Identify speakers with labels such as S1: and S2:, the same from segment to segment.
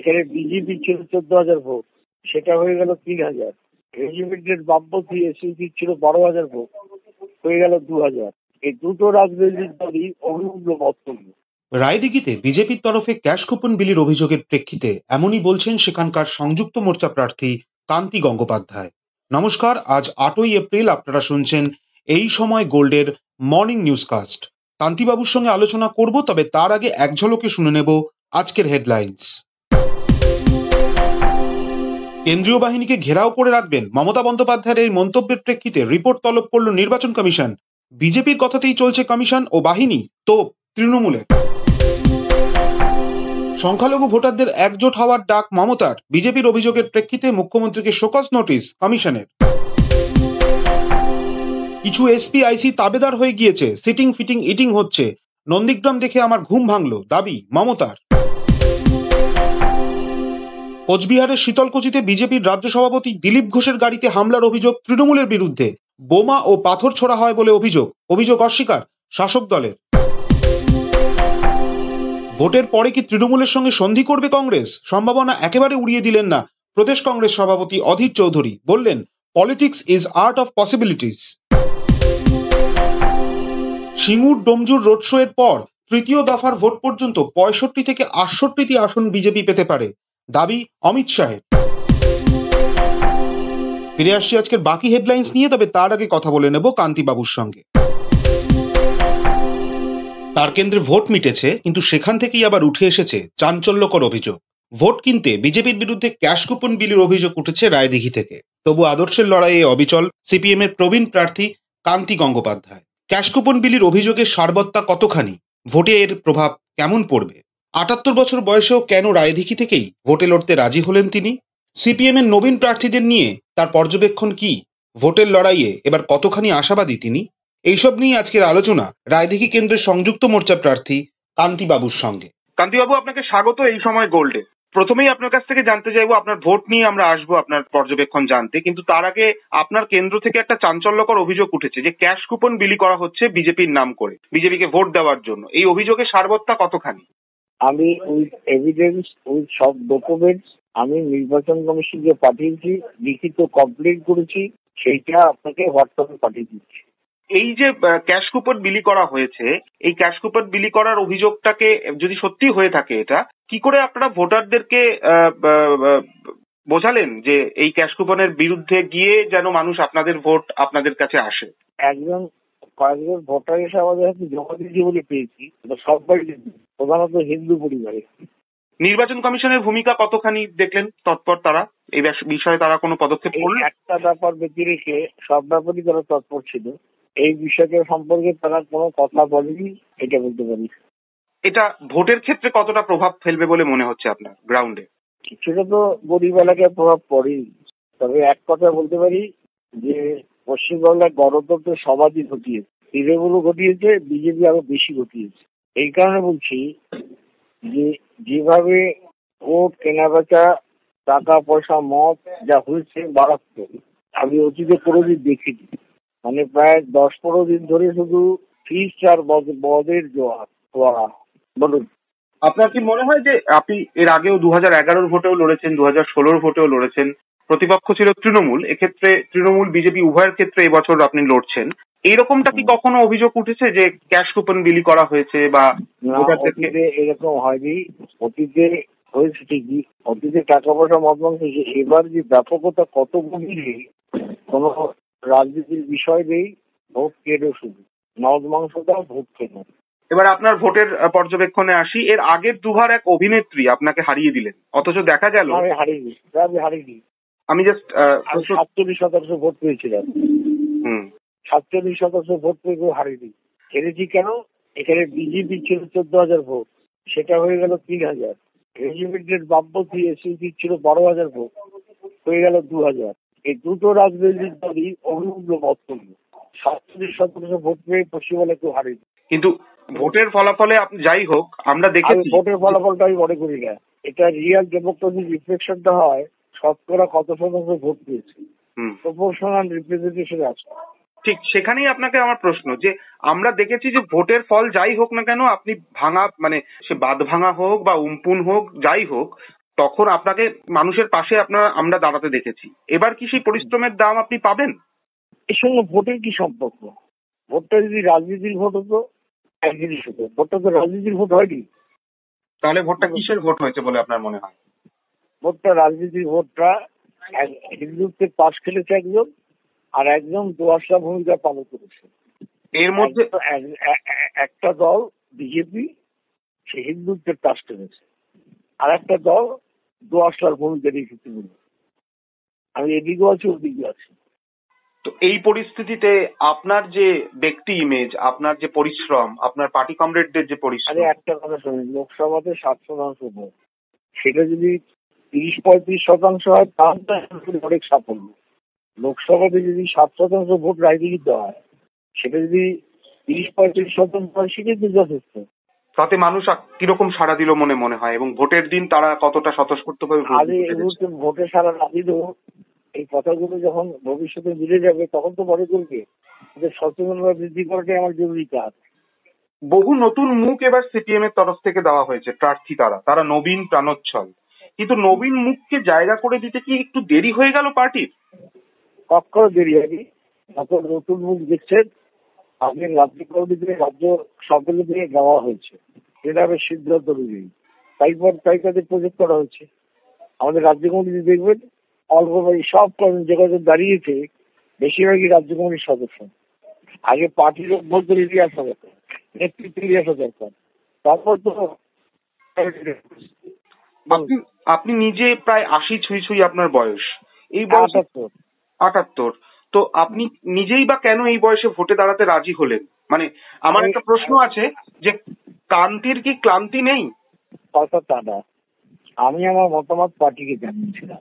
S1: এখানে বিজেপি ছিল 14,000 ভোট, সেটা হয়ে গেল 3,000। রেজিমেন্টেড বামপন্থী এসইউসি ছিল 12,000 ভোট, হয়ে গেল 2,000। এই দুটো রাজনৈতিক দলই অভিমুগ্ধ বক্তব্য।
S2: রায়দিঘিতে বিজেপির তরফে ক্যাশ কুপন বিলির অভিযোগের প্রেক্ষিতে এমনই বলছেন সেখানকার সংযুক্ত মোর্চা প্রার্থী কান্তি গঙ্গোপাধ্যায়। নমস্কার, আজ 8ই এপ্রিল, আপনারা শুনছেন এই সময় গোল্ডের মর্নিং নিউজকাস্ট। কান্তিবাবুর সঙ্গে আলোচনা করব, তবে তার আগে এক ঝলকে শুনে নেব আজকের হেডলাইন্স। কেন্দ্রীয় বাহিনীকে ঘেরাও করে রাখবেন, মমতা বন্দ্যোপাধ্যায়ের এই মন্তব্যের প্রেক্ষিতে রিপোর্ট তলব করল নির্বাচন কমিশন। বিজেপির কথাতেই চলছে কমিশন ও বাহিনী, তো তৃণমূলের। সংখ্যালঘু ভোটারদের একজোট হওয়ার ডাক মমতার, বিজেপির অভিযোগের প্রেক্ষিতে মুখ্যমন্ত্রীকে শোকজ নোটিশ কমিশনের। কিছু এসপি আইসি তাবেদার হয়ে গিয়েছে, সিটিং ফিটিং ইটিং হচ্ছে, নন্দীগ্রাম দেখে আমার ঘুম ভাঙলো, দাবি মমতার। কোচবিহারের শীতলকুচিতে বিজেপির রাজ্য সভাপতি দিলীপ ঘোষের গাড়িতে হামলার অভিযোগ তৃণমূলের বিরুদ্ধে, বোমা ও পাথর ছোড়া হয় বলে অভিযোগ অস্বীকার শাসক দলের। ভোটের পরে কি তৃণমূলের সঙ্গে সন্ধি করবে কংগ্রেস? সম্ভাবনা একেবারে উড়িয়ে দিলেন না প্রদেশ কংগ্রেস সভাপতি অধীর চৌধুরী, বললেন politics is art of possibilities. Singur Domjur road show এর পর তৃতীয় দফার ভোট পর্যন্ত 65 থেকে 68টি আসন বিজেপি পেতে পারে, দাবি অমিত শাহের। ফিরে আসছি আজকের বাকি হেডলাইন্স নিয়ে, তবে তার আগে কথা বলে নেব কান্তিবাবুর সঙ্গে। তার কেন্দ্রে ভোট মিটেছে, কিন্তু সেখান থেকেই আবার উঠে এসেছে চাঞ্চল্যকর অভিযোগ। ভোট কিনতে বিজেপির বিরুদ্ধে ক্যাশ কুপন বিলির অভিযোগ উঠেছে রায়দিঘি থেকে। তবু আদর্শের লড়াইয়ে অবিচল সিপিএম এর প্রবীণ প্রার্থী কান্তি গঙ্গোপাধ্যায়। ক্যাশ কুপন বিলির অভিযোগের সারবত্তা কতখানি, ভোটে এর প্রভাব কেমন পড়বে? 78 বছর বয়সেও কেন রায়দিঘি থেকেই ভোটে লড়তে রাজি হলেন তিনি? সিপিএম এর নবীন প্রার্থীদের নিয়ে তার পর্যবেক্ষণ কি? ভোটের লড়াইয়ে এবার কতখানি আশাবাদী তিনি? এইসব নিয়ে আজকের আলোচনা রায়দিঘি কেন্দ্রের সংযুক্ত মোর্চা প্রার্থী কান্তিবাবুর সঙ্গে।
S3: কান্তিবাবু, আপনাকে স্বাগত এই সময় গোল্ডে। প্রথমেই আপনার কাছ থেকে জানতে চাইবো, আপনার ভোট নিয়ে আমরা আসবো আপনার পর্যবেক্ষণ জানতে, কিন্তু তার আগে আপনার কেন্দ্র থেকে একটা চাঞ্চল্যকর অভিযোগ উঠেছে যে ক্যাশ কুপন বিলি করা হচ্ছে বিজেপির নাম করে, বিজেপিকে ভোট দেওয়ার জন্য। এই অভিযোগের সারবত্তা কতখানি?
S1: আমি উইথ এভিডেন্স, উইথ সব ডকুমেন্টস আমি নির্বাচন কমিশনকে পাঠিয়েছি, লিখিত কমপ্লেন করেছি, সেইটা আপনাকে হোয়াটসঅ্যাপে পাঠিয়ে দিচ্ছি।
S3: এই যে ক্যাশ কুপন বিলি করা হয়েছে, এই ক্যাশ কুপন বিলি করার অভিযোগটাকে যদি সত্যি হয়ে থাকে, এটা কি করে আপনারা ভোটারদেরকে বোঝালেন যে এই ক্যাশ কুপনের বিরুদ্ধে গিয়ে যেন মানুষ আপনাদের ভোট আপনাদের কাছে আসে?
S1: কয়েকজন ভোটার এসে আমাদের হাতে জমা দিয়েছি বলে পেয়েছি, সবাই প্রধানত হিন্দু পরিবারে।
S3: নির্বাচন কমিশনের ভূমিকা কতখানি দেখলেন তৎপর তারা এই বিষয়ে? তারা কোনো পদক্ষেপ করলেন?
S1: একটা ব্যাপার ব্যতি রেখে সব ব্যাপারই তারা তৎপর ছিল। এই বিষয়টা সম্পর্কে তারা কোনো কথা বলেনি, এটা বলতে পারি।
S3: এটা ভোটের ক্ষেত্রে কতটা প্রভাব ফেলবে বলে মনে হচ্ছে আপনার গ্রাউন্ডে?
S1: কিছুটা তো গরিব এলাকায় প্রভাব পড়েই, তবে এক কথা বলতে পারি যে পশ্চিমবাংলায় গণতন্ত্র সমাজই ঘটিয়েছে, তৃণমূলও ঘটিয়েছে, বিজেপি আরো বেশি ঘটিয়েছে। এই কারণে বলছি যে যেভাবে ভোট কেনাবেচা, টাকা পয়সা, মদ যা হয়েছে মারাত্মক, আমি অতীতে কোনোদিন দেখিনি। মানে প্রায় 10-15 দিন ধরে শুধু ফিস্ট আর মদের জোয়ার। বলুন,
S3: আপনার কি মনে হয় যে আপনি এর আগেও 2011 ভোটেও লড়েছেন, 2016 ভোটেও লড়েছেন, প্রতিপক্ষ ছিল তৃণমূল, এক্ষেত্রে তৃণমূল বিজেপি উভয়ের ক্ষেত্রে এবছর আপনি লড়ছেন, এইরকমটা কি কখনো অভিযোগ উঠেছে যে ক্যাশ কুপন বিলি করা হয়েছে? বা
S1: এরকম হয়নি, অতীতে হয়েছে ঠিকই, অতীতে টাকা পয়সা মদ মাংস। এবার যে ব্যাপকতা কত গভীরে, কোন রাজনীতির বিষয় নেই, ভোট কেনো, শুধু মদ মাংসটা ভোট কেনো।
S3: এবার আপনার ভোটের পর্যবেক্ষণে আসি। এর আগের দুবার এক অভিনেত্রী আপনাকে হারিয়ে দিলেন, অথচ দেখা গেল
S1: আমি হারিয়ে
S3: আমি জাস্ট
S1: 47% ভোট পেয়েছিলাম। 47% ভোট পেয়ে হারিয়ে হেরেছি কেন? এখানে বিজেপি ছিল 14,000 ভোট, সেটা হয়ে গেল 3,000। রেজিমেন্টেড বামপন্থী এসইউসি ছিল 12,000 ভোট, হয়ে গেল 2,000। এই দুটো রাজনৈতিক দলই অভিমুগ্ধ বক্তব্য। 47% ভোট পেয়ে পশ্চিমবঙ্গে কেউ হারিয়ে।
S3: কিন্তু ভোটের ফলাফলে আপনি যাই হোক, আমরা দেখেছি
S1: ভোটের ফলাফলটা আমি মনে করি না এটা রিয়েল ডেমোক্রেসির রিফ্লেকশনটা হয় শতকরা কত শতাংশ ভোট পেয়েছে, প্রপোর্শনাল রিপ্রেজেন্টেশন আছে।
S3: ঠিক সেখানেই আপনাকে আমার প্রশ্ন, যে আমরা দেখেছি যে ভোটের ফল যাই হোক না কেন, আপনি ভাঙা, মানে সে বাঁধ ভাঙা হোক বা উম্পুন হোক, যাই হোক, তখন আপনাকে মানুষের পাশে আমরা দাঁড়াতে দেখেছি। এবার কি সেই পরিশ্রমের দাম আপনি পাবেন?
S1: এর সঙ্গে ভোটের কি সম্পর্ক? ভোটটা যদি রাজনীতির ভোট হতো এক জিনিস হতো, ভোটটা তো রাজনীতির ভোট হয়নি।
S3: তাহলে ভোটটা কিসের ভোট হয়েছে বলে আপনার মনে হয়?
S1: ভোটটা রাজনীতির ভোটটা হিন্দুত্বের পাশ খেলেছে একজন, আর একজন দোয়াশা ভূমিকা পালন করেছে।
S3: এর মধ্যে
S1: একটা দল বিজেপি সে হিন্দুত্বের পাশ খেলেছে, আর একটা দল দোয়াশার ভূমিকা রেখেছে। আমি এদিকেও আছি ওদিকে আছি।
S3: তো এই পরিস্থিতিতে আপনার যে ব্যক্তি ইমেজ, আপনার যে পরিশ্রম, আপনার পার্টি কমরেডদের যে পরিশ্রম।
S1: একটা কথা শুনুন, লোকসভাতে 7% ভোট, সেটা যদি 30-35% হয় তাহলে অনেক সাফল্য। লোকসভাতে যদি 7% ভোট রাজনীতিতে হয়, সেটা যদি 30-35% হয় সেটাই তো যথেষ্ট।
S3: তাতে মানুষ কিরকম সাড়া দিল মনে হয়, এবং ভোটের দিন তারা কতটা স্বতঃস্ফূর্তভাবে
S1: ভোটে সারা না দিলেও এই কথাগুলো যখন ভবিষ্যতে মিলে যাবে তখন তো মনে করবে যে সচেতনতা বৃদ্ধি করাটাই আমার জরুরি কাজ।
S3: বহু নতুন মুখ এবার সিপিএম এর তরফ থেকে দেওয়া হয়েছে প্রার্থী, তারা নবীন প্রাণোচ্ছল, কিন্তু নবীন মুখকে জায়গা করে দিতে কি একটু দেরি হয়ে গেল পার্টির?
S1: কখনো দেরি হয়নি। এখন নতুন মুখ দেখছেন, আমাদের রাজ্য কমিটিতে রাজ্য সকলে দিয়ে দেওয়া হয়েছে, এটা আমি সিদ্ধান্ত অনুযায়ী তাই তাদের প্রজেক্ট করা হয়েছে। আমাদের রাজ্য কমিটি দেখবেন অল্প সব যোগাযোগ দাঁড়িয়েছে, বেশিরভাগই রাজ্য কমিটির সদস্য। আগে পার্টির বলতে এগিয়ে আসা দরকার, নেতৃত্ব এগিয়ে আসা দরকার, তারপর তো।
S3: আপনি নিজে প্রায় 80 ছুঁই আপনার বয়স, এই বয়স 78। তো আপনি নিজেই বা কেন এই বয়সে ভোটে দাঁড়াতে রাজি হলেন? মানে আমার একটা প্রশ্ন আছে যে ক্রান্তির কি ক্লান্তি নেই?
S1: কথা তা না, আমি আমার মতামত পার্টিকে জানিয়েছিলাম।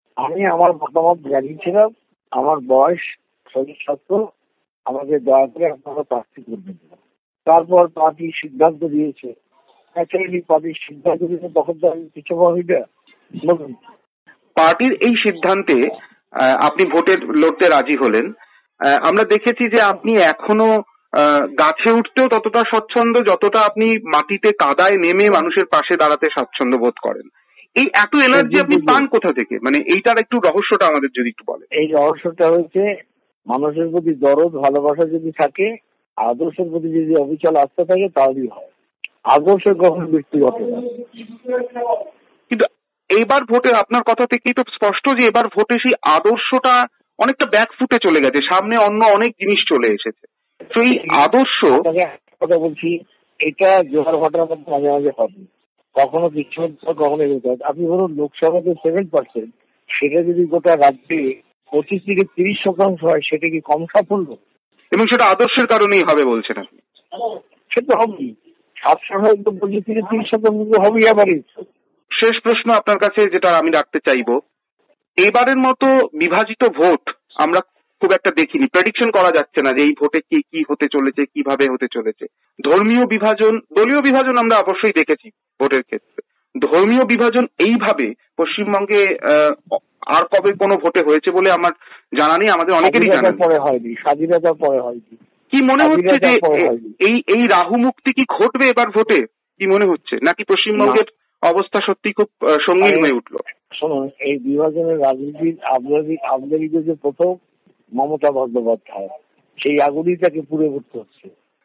S1: আমার বয়স শরীর স্বাস্থ্য আমাকে দয়া করে আপনারা প্রার্থী করবেন। তারপর পার্টি সিদ্ধান্ত দিয়েছে, পার্টির সিদ্ধান্ত দিয়েছে, তখন তো আমি কিছু ভাবি না। বলুন,
S3: পার্টির এই সিদ্ধান্তে আপনি ভোটে লড়তে রাজি হলেন। আমরা দেখেছি যে আপনি এখনো গাছে উঠতেও ততটা স্বচ্ছন্দ যতটা আপনি মাটিতে কাদায় নেমে মানুষের পাশে দাঁড়াতে স্বাচ্ছন্দ্য বোধ করেন। এই এত এনার্জি আপনি পান কোথা থেকে? মানে এইটার একটু রহস্যটা আমাদের যদি একটু বলেন।
S1: এই রহস্যটা হচ্ছে মানুষের প্রতি দরদ ভালোবাসা যদি থাকে, আদর্শের প্রতি যদি অবিচল আস্থা থাকে, তাহলেই হয়। আদর্শের কখনো ব্যক্তিগত না।
S3: কিন্তু এইবার ভোটে আপনার কথা থেকেই তো স্পষ্ট যে এবার ভোটে সেই আদর্শটা অনেকটা ব্যাকফুটে চলে গেছে, সামনে অন্য অনেক জিনিস চলে এসেছে। তো এই আদর্শ,
S1: কথা বলছি, এটা জোয়ার ভাটার মধ্যে মাঝে মাঝে হবে, কখনো কিছু কখনো। আপনি বলুন লোকসভাতে 7%, সেটা যদি গোটা রাজ্যে 25-30% হয়, সেটা কি কম সাফল্য?
S3: এবং সেটা আদর্শের কারণেই হবে বলছেন আপনি?
S1: সেটা হবেই। 25-30% হবেই। আবার
S3: শেষ প্রশ্ন আপনার কাছে যেটা আমি রাখতে চাইবো, এবারের মতো বিভাজিত ভোট আমরা খুব একটা দেখিনি, প্রেডিকশন করা যাচ্ছে না যে এই ভোটে কি হতে চলেছে, কিভাবে হতে চলেছে। ধর্মীয় বিভাজন, দলীয় বিভাজন আমরা অবশ্যই দেখেছি ভোটের ক্ষেত্রে, ধর্মীয় বিভাজন এইভাবে পশ্চিমবঙ্গে আর কবে কোনো ভোটে হয়েছে বলে আমার জানা নেই, আমাদের অনেকেরই জানা নেই।
S1: স্বাধীনতার পরে হয়নি।
S3: কি মনে হচ্ছে যে এই রাহু মুক্তি কি ঘটবে এবার ভোটে? কি মনে হচ্ছে, নাকি পশ্চিমবঙ্গের অবস্থা সত্যি খুব সঙ্গীন হয়ে উঠলো?
S1: শুনুন, এই বিভাজনের রাজনীতির আমদানিতে যে প্রথম মমতা বন্দ্যোপাধ্যায়, সেই আগুনই তাকে পুড়ে উঠতে হচ্ছে।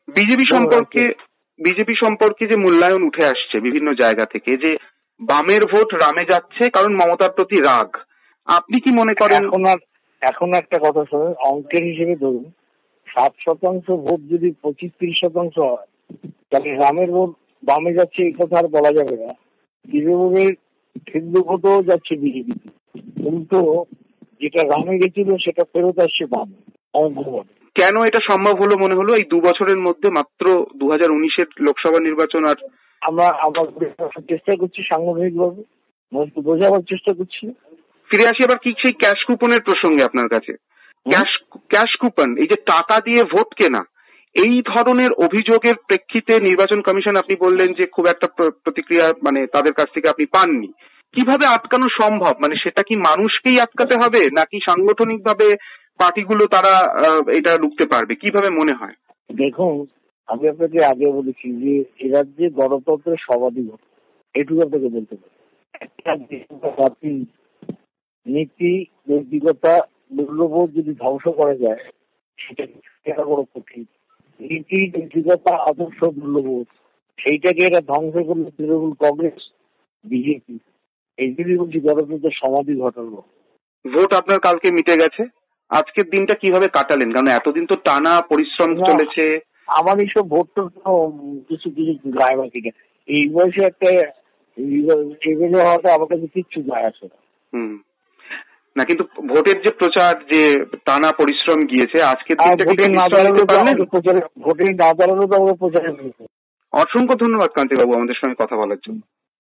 S3: বিজেপি সম্পর্কে যে মূল্যায়ন উঠে আসছে বিভিন্ন জায়গা থেকে, যে বামের ভোট রামে যাচ্ছে কারণ মমতার প্রতি রাগ, আপনি কি মনে করেন?
S1: এখন একটা কথা শুনুন, অঙ্কের হিসেবে ধরুন 7% ভোট যদি 25-30% হয়, তাহলে রামের ভোট বামে যাচ্ছে এই কথা আর বলা যাবে না। তৃণমূলের হিন্দু ভোটও যাচ্ছে বিজেপি, কিন্তু যেটা রামে গেছিল সেটা ফেরত আসছে বামে।
S3: কেন এটা সম্ভব হলো মনে হলো এই 2 বছরের মধ্যে? মাত্র 2019-এর লোকসভা নির্বাচন, আর
S1: আমরা চেষ্টা করছি সাংগঠনিক ভাবে বোঝাবার চেষ্টা করছি।
S3: ফিরে আসি এবার কি সেই ক্যাশ কুপনের প্রসঙ্গে আপনার কাছে। ক্যাশ কুপন, এই যে টাকা দিয়ে ভোট কেনা, এই ধরনের অভিযোগের প্রেক্ষিতে নির্বাচন কমিশন, আপনি বললেন যে খুব একটা প্রতিক্রিয়া মানে তাদের কাছ থেকে আপনি পাননি। কিভাবে আটকানো সম্ভব? মানে সেটা কি মানুষকেই আটকাতে হবে, নাকি সাংগঠনিক ভাবে পার্টিগুলো তারা এটা রুখতে পারবে? কিভাবে মনে হয়?
S1: দেখুন, আমি আপনাকে আগে বলেছি যে এ রাজ্যে গণতন্ত্রের সবাদী ভোট, এটুকু আপনাকে বলতে পারি। একটা জাতি নীতি, নৈতিকতা, মূল্যবোধ যদি ধ্বংস করা যায় সেটা বড় কঠিন। নীতি, নৈতিকতা, আদর্শ, মূল্যবোধ সেইটাকে এরা ধ্বংস করলো তৃণমূল কংগ্রেস, বিজেপি। এই জন্যই বলছি গণতন্ত্রের সমাধি ঘটালো।
S3: ভোট আপনার কালকে মিটে গেছে, আজকের দিনটা কিভাবে কাটালেন? কারণ এতদিন তো টানা পরিশ্রম চলেছে।
S1: আমার এইসব ভোট তো কিছু গায়ে বাকি না। এই বয়সে একটা এগুলো হওয়াটা আমার কাছে কিচ্ছু গায়ে আসে না।
S3: না, কিন্তু ভোটের যে প্রচার, যে টানা পরিশ্রম গিয়েছে, আজকের দিনটা
S1: ভোটে না দাঁড়ালো তো আমাকে প্রচারে।
S3: অসংখ্য ধন্যবাদ কান্তিবাবু আমাদের সঙ্গে কথা বলার জন্য।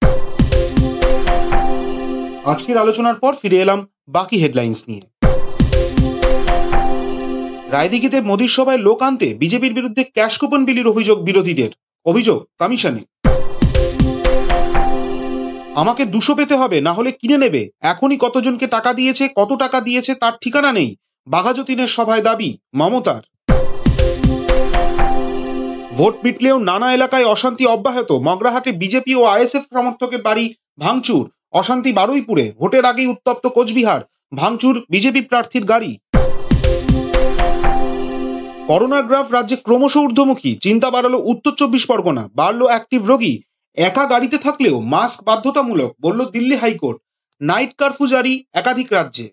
S2: আজকের আলোচনার পর ফিরে এলাম বাকি হেডলাইন্স নিয়ে। রায়দিঘিতে মোদির সভায় লোক আনতে বিজেপির বিরুদ্ধে ক্যাশ কুপন বিলির অভিযোগ বিরোধীদের। অভিযোগ কমিশনে। আমাকে 200 পেতে হবে, না হলে কিনে নেবে। এখনই কতজনকে টাকা দিয়েছে, কত টাকা দিয়েছে তার ঠিকানা নেই। বাঘাযতীনের সভায় দাবি মমতার। ভোট মিটলেও নানা এলাকায় অশান্তি অব্যাহত। মগরাহাটে বিজেপি ও আইএসএফ সমর্থকের বাড়ি ভাঙচুর। অশান্তি বারুইপুরে। ভোটের আগেই উত্তপ্ত কোচবিহার। ভাঙচুর বিজেপি প্রার্থীর গাড়ি। করোনার গ্রাফ রাজ্যে ক্রমশ ঊর্ধ্বমুখী। চিন্তা বাড়ালো উত্তর 24 পরগনা। বাড়লো অ্যাক্টিভ রোগী। একা গাড়িতে থাকলেও মাস্ক বাধ্যতামূলক, বলল দিল্লি হাইকোর্ট। নাইট কারফিউ জারি একাধিক রাজ্যে।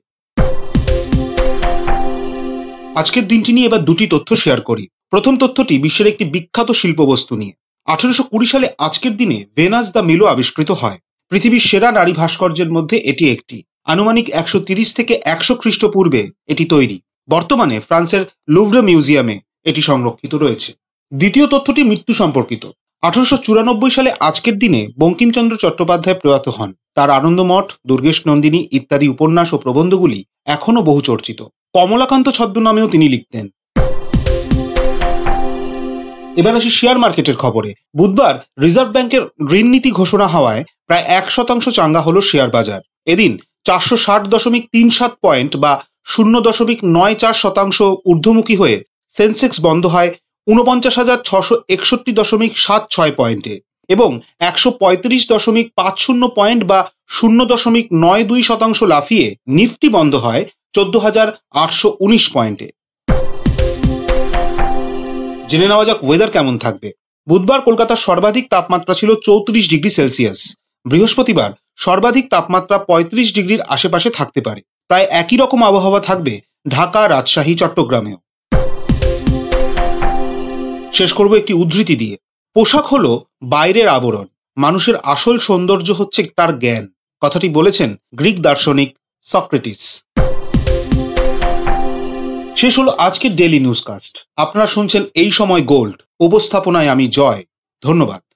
S2: আজকের দিনটি নিয়ে এবার দুটি তথ্য শেয়ার করি। প্রথম তথ্যটি বিশ্বের একটি বিখ্যাত শিল্পবস্তু নিয়ে। 1820 সালে আজকের দিনে ভেনাস দ্য মিলো আবিষ্কৃত হয়। পৃথিবীর সেরা নারী ভাস্কর্যের মধ্যে এটি একটি। আনুমানিক 130 থেকে 100 খ্রিস্টপূর্বে এটি তৈরি। বর্তমানে ফ্রান্সের লুভ্রে মিউজিয়ামে এটি সংরক্ষিত রয়েছে। দ্বিতীয় তথ্যটি মৃত্যু সম্পর্কিত। 1894 সালে আজকের দিনে বঙ্কিমচন্দ্র চট্টোপাধ্যায় প্রয়াত হন। তার আনন্দমঠ, দুর্গেশ নন্দিনী ইত্যাদি উপন্যাস ও প্রবন্ধগুলি এখনো বহু চর্চিত। কমলাকান্ত ছদ্মনামেও তিনি লিখতেন। এবার আসি শেয়ার মার্কেটের খবরে। বুধবার রিজার্ভ ব্যাংকের ঋণ নীতি ঘোষণা হওয়ায় প্রায় 1% চাঙ্গা হলো শেয়ার বাজার। এদিন 460.37 পয়েন্ট বা 0.94% ঊর্ধ্বমুখী হয়ে সেন্সেক্স বন্ধ হয় 49,661.76 পয়েন্টে এবং 135.50 পয়েন্ট বা 0.92% লাফিয়ে নিফটি বন্ধ হয় 14,819 পয়েন্টে। জেনে নেওয়া যাক ওয়েদার কেমন থাকবে। বুধবার কলকাতার সর্বাধিক তাপমাত্রা ছিল 34 ডিগ্রি সেলসিয়াস। বৃহস্পতিবার সর্বাধিক তাপমাত্রা 35 ডিগ্রির আশেপাশে থাকতে পারে। প্রায় একই রকম আবহাওয়া থাকবে ঢাকা, রাজশাহী, চট্টগ্রামেও। শেষ করব একটি উদ্ধৃতি দিয়ে। পোশাক হলো বাইরের আবরণ, মানুষের আসল সৌন্দর্য হচ্ছে তার জ্ঞান। কথাটি বলেছেন গ্রিক দার্শনিক সক্রেটিস। শেষ হলো আজকের ডেইলি নিউজকাস্ট। আপনারা শুনছেন এই সময় গোল্ড। উপস্থাপনায় আমি জয়। ধন্যবাদ।